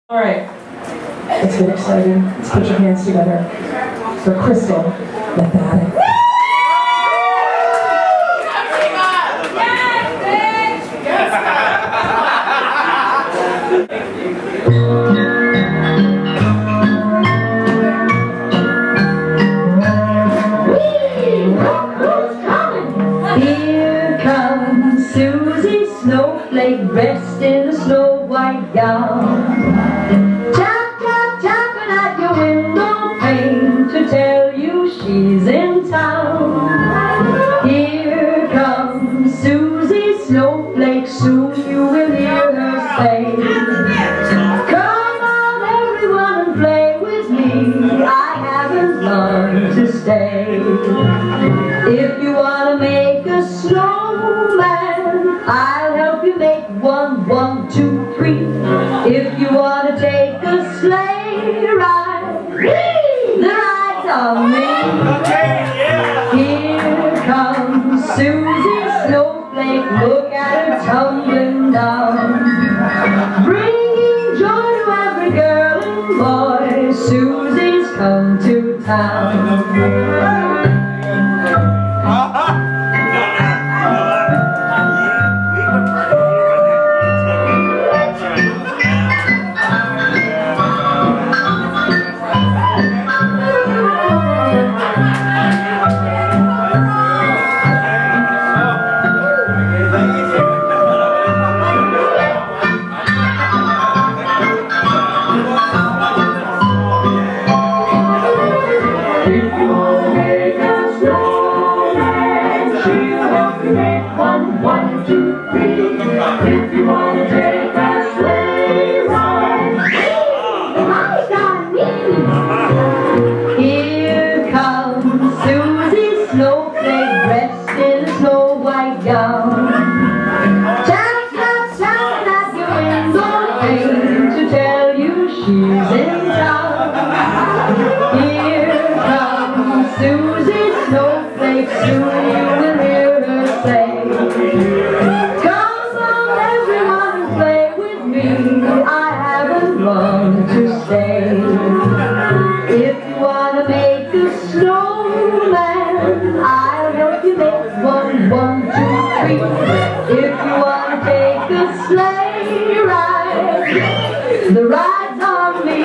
All right, let's get excited. Let's put your hands together for Crystal Methodic. Here comes Susie Snowflake, dressed in a snow white gown. Tap, tap, tapping at your window pane to tell you she's in town. Here comes Susie Snowflake, soon you will hear her say, "Come on everyone and play with me, I haven't long to stay." If you want to make a snowman, I'll help you make one. 1, 2, 3. If you want to take a sleigh ride, the ride's on me. Here comes Susie Snowflake, look at her tumbling down, bringing joy to every girl and boy. Susie's come to town. One, 2, 3. If you want to take a sleigh ride, the ride's on me. Here comes Susie Snowflake, dressed in a snow white gown. Tap, tap, tapping at your window pane to tell you she's in town. Here comes Susie Snowflake, soon you will hear her say, I haven't long to stay. If you want to make a snowman, I'll help you make one. 1, 2, 3. If you want to take a sleigh ride, the ride's on me.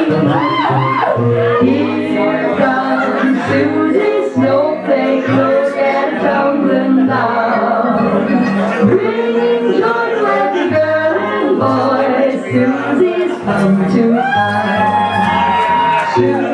Here comes Susie Snowflake, look at her tumbling down, bringing joy to every girl and boy. Susie's come to town.